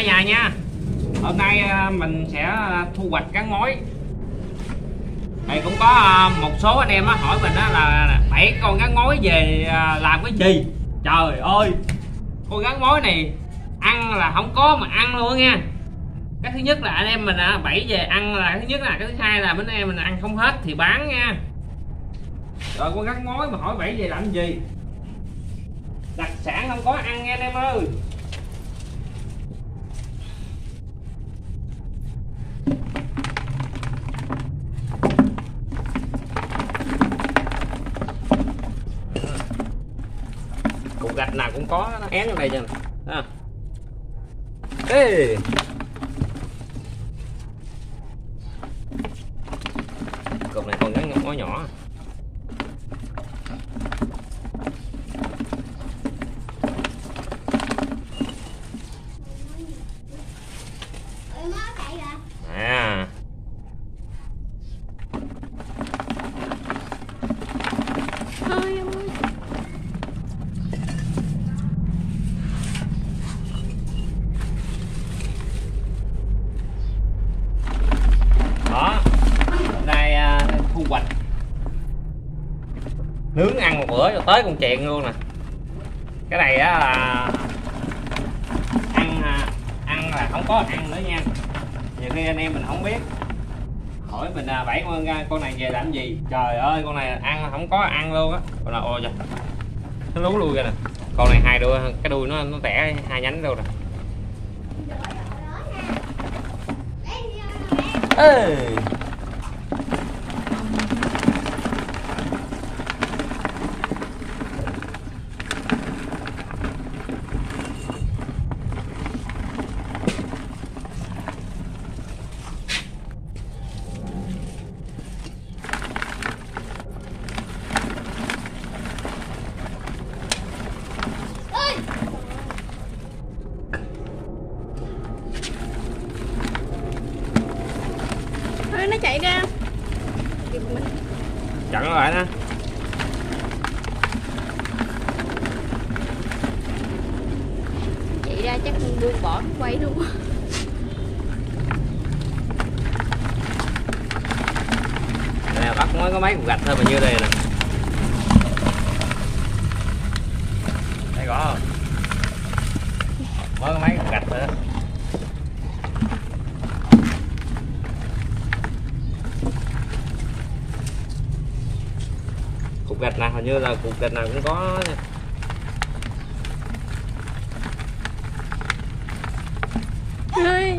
cả nhà nha. Hôm nay mình sẽ thu hoạch cá ngói. Thì cũng có một số anh em hỏi mình là 7 con cá ngói về làm cái gì. Trời ơi, con cá ngói này ăn là không có mà ăn luôn nha. Cái thứ nhất là anh em mình bẫy về ăn là cái thứ nhất, là cái thứ hai là mấy anh em mình ăn không hết thì bán nha. Rồi con cá ngói mà hỏi bẫy về làm gì? Đặc sản không có ăn nha anh em ơi. Cục gạch nào cũng có nó én ở đây cho nè. Ê. Cục này còn gắn ngõ nhỏ. À. Đó, hôm nay thu hoạch nướng ăn một bữa cho tới con chẹn luôn nè. Cái này á là ăn là không có ăn nữa nha. Nhiều khi anh em mình không biết hỏi mình bẫy con này về làm gì. Trời ơi, con này ăn không có ăn luôn á. Con nào ôi trời, nó lú lui ra nè. Con này hai đuôi, cái đuôi nó tẻ hai nhánh luôn nè. Ê. Nó chạy ra chặn nó lại nè. chạy ra chắc buông bỏ nó quay luôn. Nè, bắt mới có mấy cục gạch thôi mà như đây nè. Thấy rõ không? Mới có mấy cục gạch thôi đó. Cục gạch nào hình như là cục gạch nào cũng có nha. Ơi.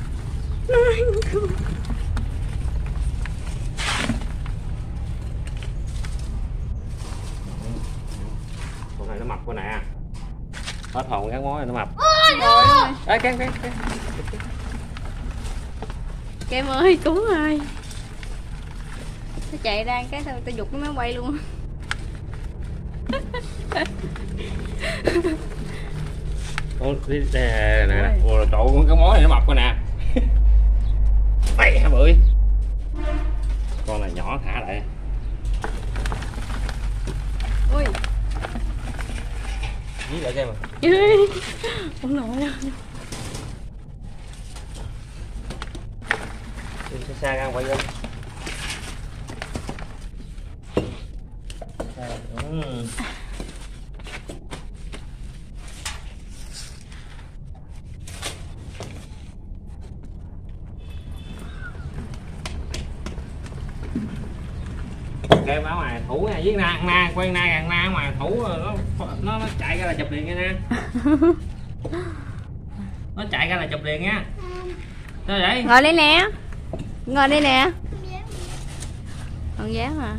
Con này nó mập con nè. Hết hồn cái mối này nó mập. Rồi. Ê, Kem Kem ơi, cứu ơi. Nó chạy ra cái thôi tao giục cái máy quay luôn. Đi nè. Ồ, trời ơi, cái mối này nó mập coi nè. Mày hả bưởi. Con này nhỏ thả lại. Ui. Dí lại xem mà. Ông nội ơi. Đi xa ra quay lên. Kem ở ngoài thủ nha, với na quen na ở ngoài thủ nó chạy ra là chụp liền nha nè. Nó chạy ra là chụp liền nha. Sao vậy? Ngồi đây nè. Ngồi đây nè. Con dám à.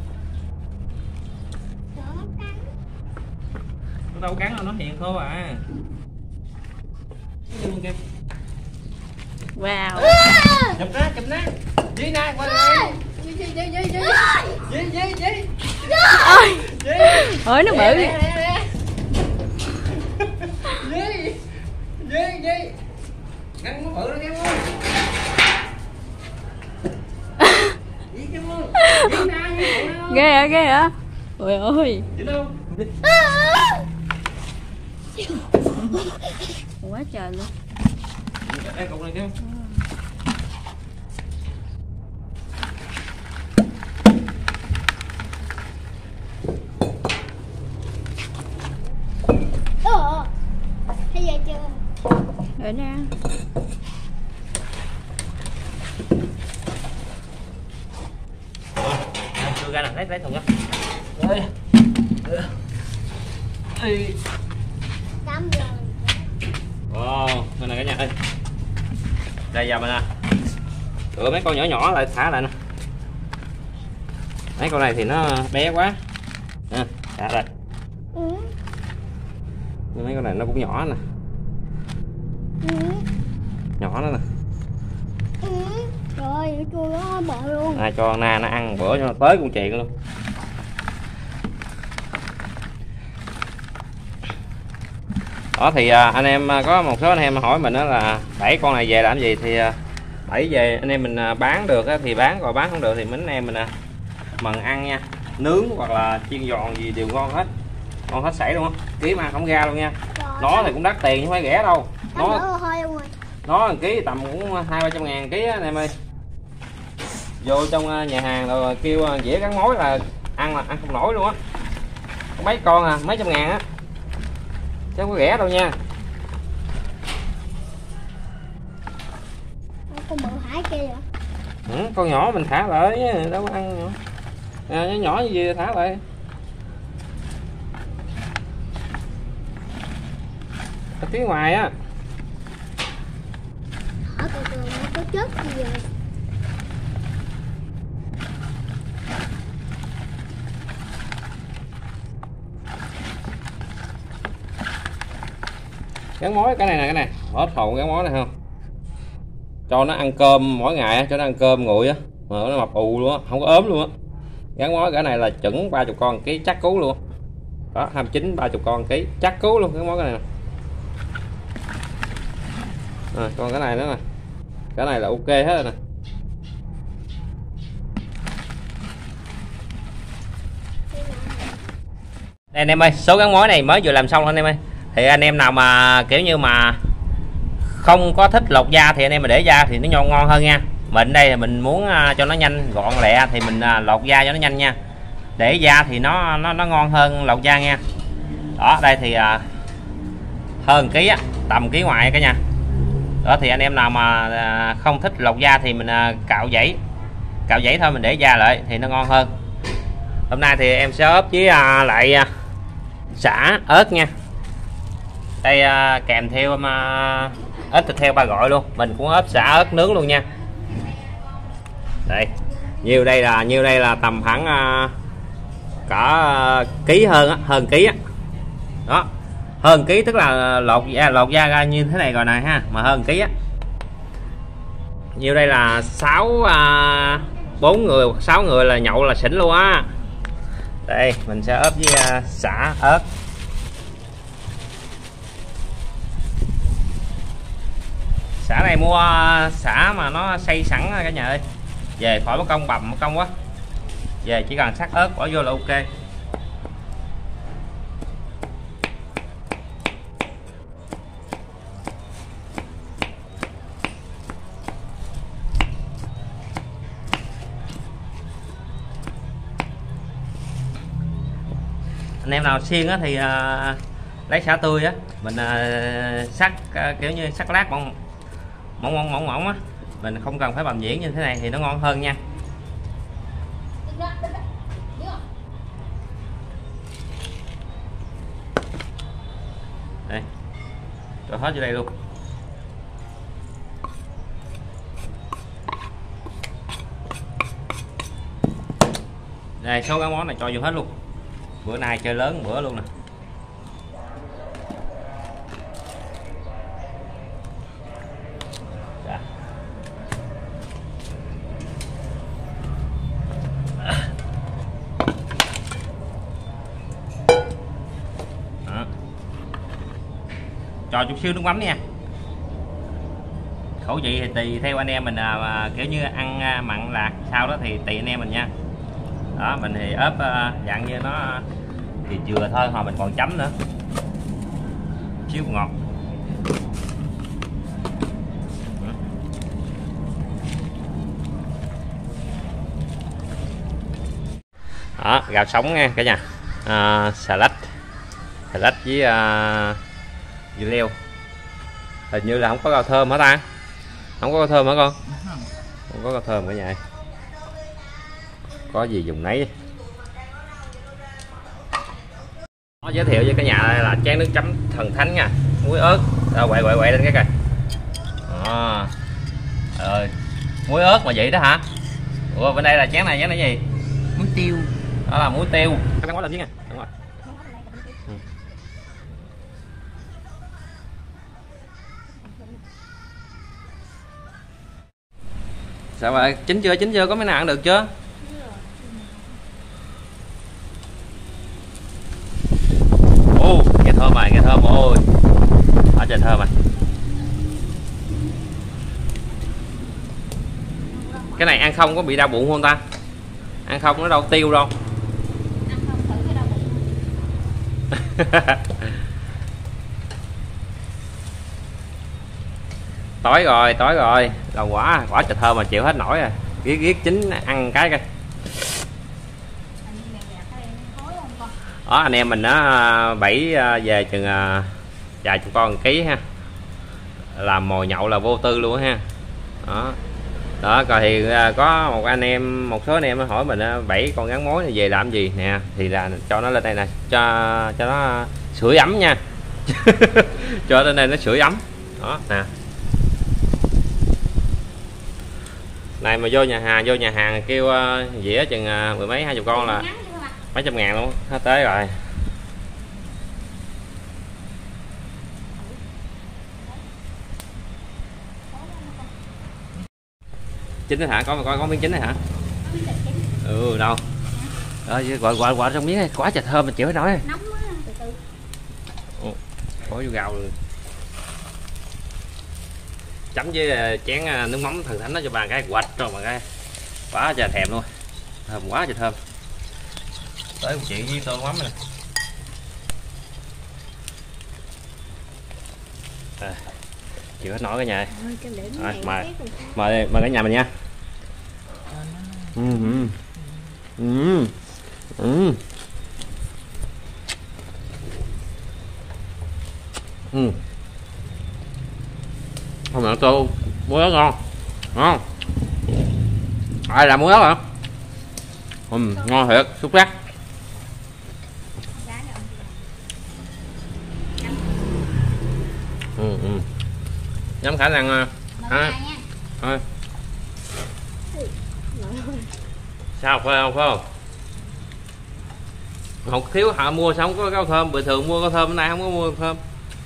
Nó đâu cắn đâu, nó hiện thôi à. Wow. Chụp nó. Dí na qua đây. Dí. Ôi nó bự. Dí. Cắn nó bự nó Kem ơi. Dí Kem ơi. Dí na. Ghê hả? Ôi ơi. Dí đâu? Quá trời luôn. Đây cục này chứ. Thấy vậy chưa? Rồi ra. Đưa ra nè, lấy thùng ra. Đây. Đây. 8 giờ. Wow, đây này cả nhà ơi. Đây giờ mình nè. Rửa mấy con nhỏ nhỏ lại thả lại nè. Mấy con này thì nó bé quá. Nè, thả lại. Mấy con này nó cũng nhỏ nè. Nhỏ đó nè. Rồi, chua nó bự luôn. Cho Na nó ăn bữa cho nó tới con chuyện luôn. Đó thì anh em có một số anh em hỏi mình đó là 7 con này về làm gì, thì 7 về anh em mình bán được thì bán, rồi bán không được thì mấy anh em mình mần ăn nha, nướng hoặc là chiên giòn gì đều ngon hết, ngon hết sảy luôn á, kiếm ăn không ra luôn nha. Nó thì cũng đắt tiền chứ không phải rẻ đâu, nó 1 ký tầm cũng 200-300 ngàn ký anh em ơi. Vô trong nhà hàng rồi kêu dĩa cắn mối là ăn không nổi luôn á, mấy con mấy trăm ngàn á, chứ không có rẻ đâu nha. Con bự hải kia vậy? Con nhỏ mình thả lại chứ đâu có ăn nhỏ. Nhỏ nhỏ như gì thả lại. Ở phía ngoài á. Thả từ nó có chết gì vậy? Gắn mối cái này nè, cái này hết hồn gắn mối này không, cho nó ăn cơm mỗi ngày, cho nó ăn cơm nguội á mà nó mập ù luôn á, không có ốm luôn á. Gắn mối cái này là chuẩn 30 con ký chắc cứu luôn đó, 29-30 con ký chắc cứu luôn. Gắn mối cái này nè, còn cái này nữa nè, cái này là ok hết rồi nè. Đây anh em ơi, số gắn mối này mới vừa làm xong anh em ơi. Thì anh em nào mà kiểu như mà không có thích lột da thì anh em mà để da thì nó ngon hơn nha. Mình đây thì mình muốn cho nó nhanh gọn lẹ thì mình lột da cho nó nhanh nha. Để da thì nó ngon hơn lột da nha. Đó, đây thì hơn ký á, tầm ký ngoại cả nhà. Đó thì anh em nào mà không thích lột da thì mình cạo giấy thôi, mình để da lại thì nó ngon hơn. Hôm nay thì em sẽ ốp với lại sả ớt nha. Đây kèm theo ớt thịt heo ba gọi luôn, mình cũng ốp sả ớt nướng luôn nha. Đây nhiêu đây là tầm khoảng cả ký hơn ký á. Đó, hơn ký tức là lột da ra như thế này rồi nè ha, mà hơn ký á. Nhiêu đây là 4 người hoặc 6 người là nhậu là xỉn luôn á. Đây mình sẽ ốp với sả ớt. Sả này mua sả mà nó xay sẵn cả nhà ơi, về khỏi mất công bầm mất công quá, về chỉ cần sắc ớt bỏ vô là ok. Anh em nào xiên á thì lấy sả tươi á, mình sắc kiểu như sắc lát mỏng á, mình không cần phải bằm nhuyễn như thế này thì nó ngon hơn nha. Đây, cho hết vô đây luôn. Đây số cái món này cho vô hết luôn, bữa nay chơi lớn bữa luôn nè. Cho chút xíu nước mắm nha. Khẩu vị thì tùy theo anh em mình kiểu như ăn mặn lạc sao đó thì tùy anh em mình nha. Đó mình thì ốp dạng như nó thì vừa thôi, hồi mình còn chấm nữa xíu ngọt. Đó, gạo sống nha cả nhà. Xà lách với dưa leo. Hình như là không có rau thơm hả ta? Không có rau thơm hả con? Không có rau thơm cả nhà. Có gì dùng nấy. Nó giới thiệu với cả nhà đây là chén nước chấm thần thánh nha, muối ớt. Quậy lên cái coi. Muối ớt mà vậy đó hả? Ủa bên đây là chén này gì? Muối tiêu. Đó là muối tiêu. Ăn món lên chứ nha. Đúng rồi. Sao vậy? Chín chưa? Có mấy nào ăn được chưa? Ô, nghe thơm ôi. Ở trời thơm à. Cái này ăn không có bị đau bụng không ta? Ăn không nó đâu tiêu đâu. Ăn không thử cái đau bụng. Tối rồi. Đầu quả trời thơm mà chịu hết nổi à. Riết chín ăn cái coi. Đó, anh em mình nó bẫy về chừng vài chục con 1 ký ha. Làm mồi nhậu là vô tư luôn ha. Đó coi thì có một số anh em hỏi mình 7 con gắn mối này về làm gì nè, thì là cho nó lên đây nè, cho nó sưởi ấm nha. Cho lên đây nó sưởi ấm. Đó nè. Này mà vô nhà hàng kêu dĩa chừng mười mấy 20 con là mấy trăm ngàn luôn, hết tới rồi. Chín đấy hả? Có miếng chín đấy hả? Ừ đâu? Đó, gọi trong miếng này, quá trời thơm mà chịu hết nổi. Nóng quá, từ từ. Bỏ vô gạo rồi. Chấm với chén nước mắm thần thánh đó cho bà cái quạch rồi mà cái. Quá trời thèm luôn. Thơm quá trời thơm. Tới một chuyện với tô mắm này. Chịu hết nổi cả nhà. Rồi, mời cả nhà mình nha. Không nhận tô muối ớt ngon. Ai làm muối ớt hả? Ngon thiệt, xúc giác. Nhắm khả năng ha. Thôi. Sao phải không? Không thiếu họ mua sao không có rau thơm, bình thường mua rau thơm, bên này không có mua thơm.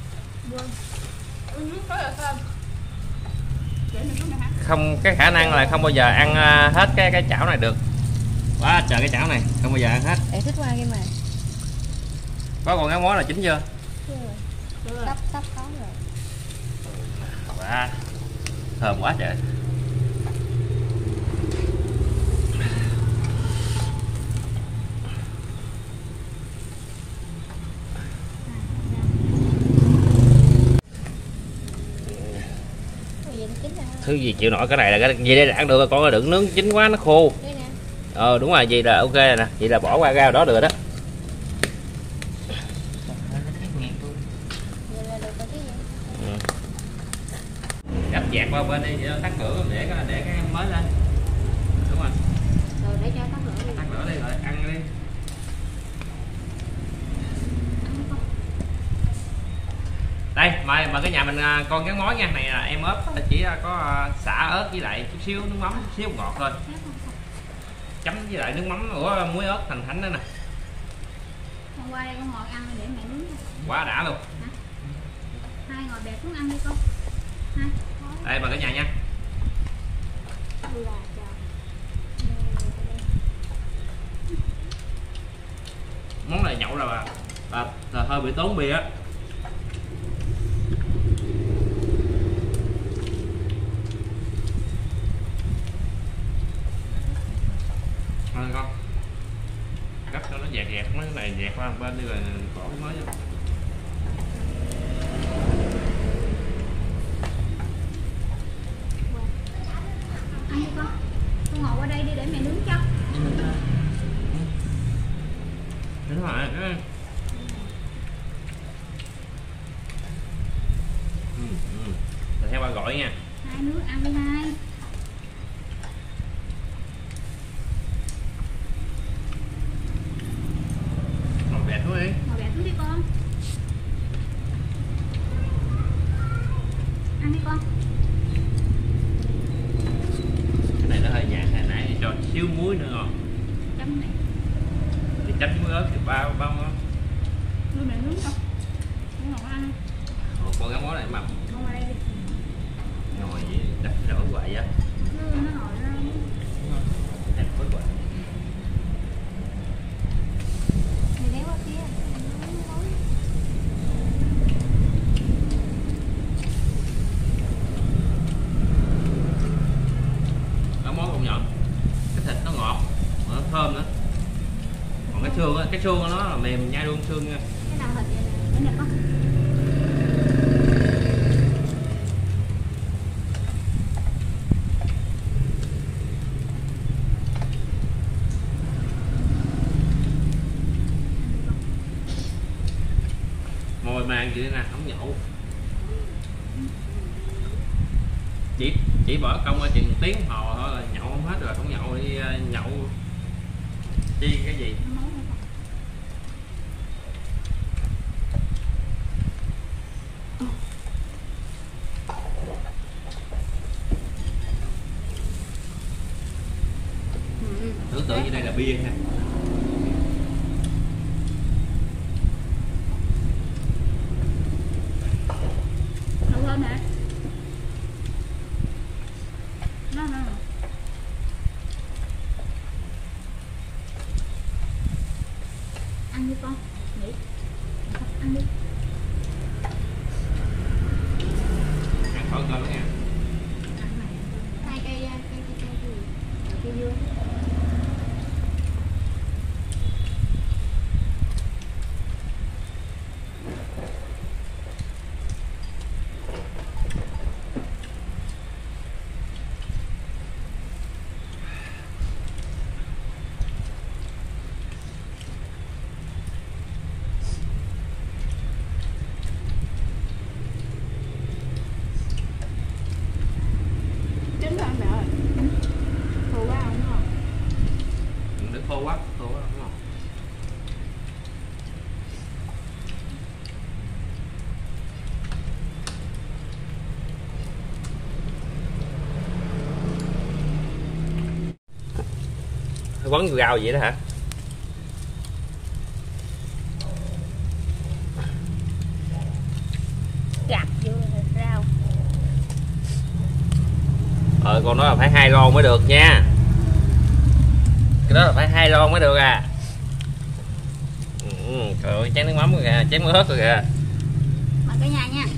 Không, cái khả năng là không bao giờ ăn hết cái chảo này được. Quá trời cái chảo này không bao giờ ăn hết. Để thích qua cái mà. Có còn cái món là chín chưa? Tóc có rồi. Quá thơm quá trời. Thứ gì chịu nổi cái này là cái gì đây là ăn được, con đừng nướng chín quá nó khô. Đúng rồi, gì là ok rồi nè, vậy là bỏ qua rau đó được rồi đó. Gấp dạt qua bên đi, tắt lửa để cái mới lên. Đúng rồi. Rồi để cho tắt lửa đi. Tắt lửa đi rồi ăn đi. Đây mời cái nhà mình con cái mối nha, này là em ớt chỉ có xả ớt với lại chút xíu nước mắm, chút xíu ngọt thôi. Chấm với lại nước mắm của muối ớt thần thánh đó nè. Hôm qua đây con ngồi ăn để mẹ nướng. Quá đã luôn. Hai ngồi bẹp xuống ăn đi con. Đây mời cả nhà nha. Món này nhậu là hơi bị tốn bia á. Thôi con gấp cho nó dẹt mấy cái này dẹt qua bên đi rồi bỏ cái mới vô. Ăn đi con ngồi qua đây đi để mẹ nướng cho. chấm này. Thì chấm với ớt thì bao ngon. Nuôi mẹ nướng không? Nướng ngon ăn. Con cái món này mập. Ngon ở đây đi. Ngồi vậy đắp rỗi hoài á. Nó ngồi ra. Đẹp quá hoài. Mày léo qua kia. Đó món công nhận. Cái thịt nó ngọt, mà nó thơm nữa. Còn cái xương của nó là mềm nhai luôn xương nha. Cái nào thịt vậy nè? Cái này có. Mồi mang vậy nè, không nhậu. Chỉ bỏ công ở chừng tiếng hồ thôi là nhậu không hết rồi, không nhậu đi nhậu chi cái gì. Tưởng tượng như đây là bia ha. Nấu lên hả? Nó. Ăn đi con. Nghỉ. Ăn đi. Ăn khỏi cơm nha. Hai cây gì? Cây dưa. Trứng rồi mẹ ơi. Khô quá không ngon. Đừng để khô quá đúng không? Quấn vô rau vậy đó hả? Gạt vô rau. Con nói là phải 2 lon mới được nha. Cái đó là phải 2 lon mới được à. Trời ơi, chén nước mắm rồi kìa, chén ớt rồi kìa. Mời cả nhà nha.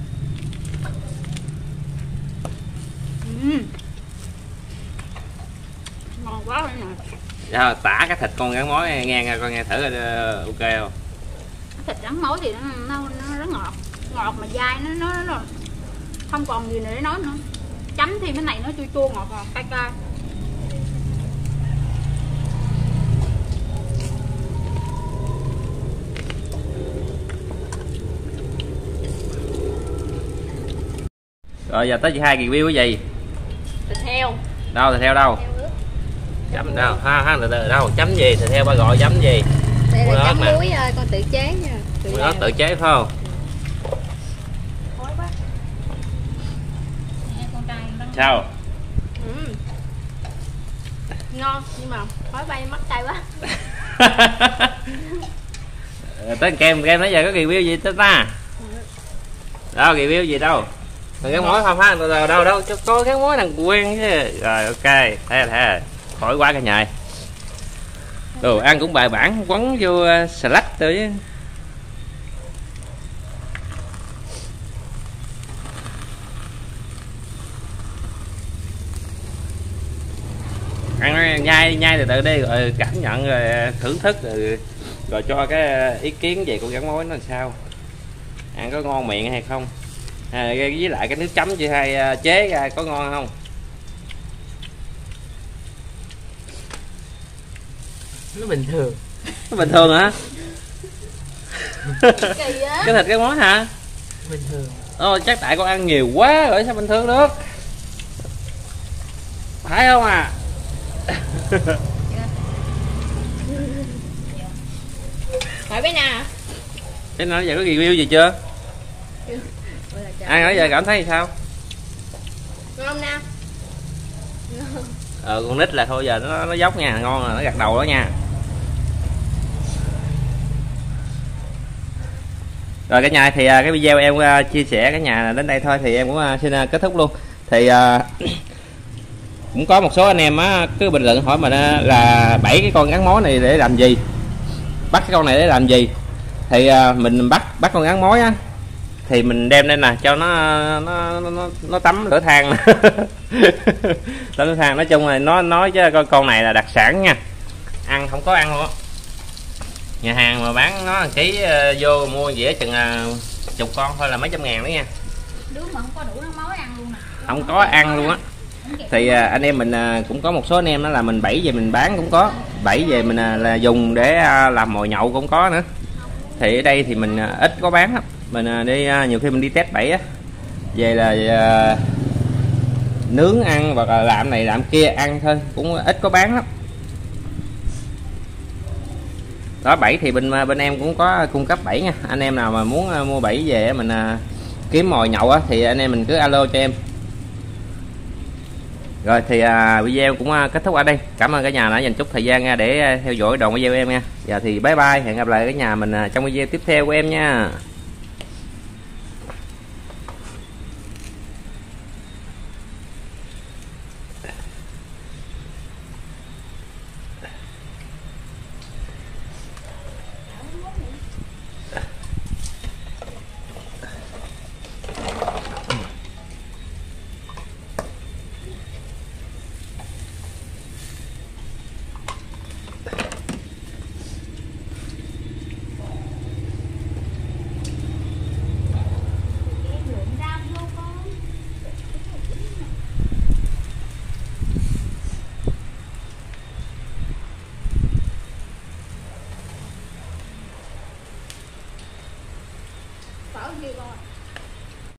Ngon quá rồi nè. Dạ, tả cái thịt con gắn mối nghe coi nghe thử ok không? Thịt rắn mối thì nó rất ngọt, ngọt mà dai, nó không còn gì nữa để nói nữa. Chấm thêm cái này nó chua chua ngọt ngọt cay cay. Rồi giờ tới chị hai review cái gì? Thịt heo. Đâu thịt heo đâu? Chấm đâu? Ha từ đâu? Chấm gì? Thịt heo ba gọi chấm gì? Đây là chấm muối ơi, con tự chế nha. Muối ớt tự chế phải không? Khói quá. Nè, con trai nó. Sao? Ngon nhưng mà khói bay mắt cay quá. Tới kem nãy giờ có review gì tới ta? Đâu review gì đâu? Thằng cái mối không ha, đâu có cái mối thằng quen chứ. Rồi ok, thế khỏi quá cả nhà. Đồ ăn cũng bài bản, quấn vô salad thôi chứ. Ăn nhai từ từ đi rồi cảm nhận rồi thưởng thức rồi cho cái ý kiến về con gắn mối nó làm sao, ăn có ngon miệng hay không, với lại cái nước chấm chị hai chế ra có ngon không. Nó bình thường. Nó bình thường hả? Kỳ á. Cái thịt cái món hả? Bình thường. Chắc tại con ăn nhiều quá rồi sao bình thường được, phải không à? Hỏi bé nào? Thế nói giờ có review gì chưa? Ăn nãy giờ cảm thấy sao? Ngon không nào? Con nít là thôi giờ nó dốc nha, ngon rồi, nó gật đầu đó nha. Rồi cả nhà thì cái video em chia sẻ cả nhà đến đây thôi, thì em cũng xin kết thúc luôn. Thì cũng có một số anh em cứ bình luận hỏi mình là 7 cái con gắn mối này để làm gì, bắt cái con này để làm gì. Thì mình bắt con gắn mối á, thì mình đem lên nè cho nó tắm lửa than. Tắm lửa than. Nói chung là nó nói chứ con này là đặc sản nha, ăn không có ăn luôn á. Nhà hàng mà bán nó ký vô mua dễ chừng chục con thôi là mấy trăm ngàn đó nha. Đứa mà không có đủ nó máu ăn luôn nè. Không có ăn luôn á. Thì anh em mình cũng có một số anh em đó là mình bẫy về mình bán cũng có, bẫy về mình là dùng để làm mồi nhậu cũng có nữa. Thì ở đây thì mình ít có bán lắm, mình đi nhiều khi mình đi test bẫy á, về là nướng ăn hoặc là làm này làm kia ăn thôi, cũng ít có bán lắm. Đó, bẫy thì bên em cũng có cung cấp bẫy nha. Anh em nào mà muốn mua bẫy về mình kiếm mồi nhậu á, thì anh em mình cứ alo cho em. Rồi thì video cũng kết thúc ở đây. Cảm ơn cả nhà đã dành chút thời gian để theo dõi đoạn video em nha. Giờ thì bye bye, hẹn gặp lại cả nhà mình trong video tiếp theo của em nha. Phở gì con?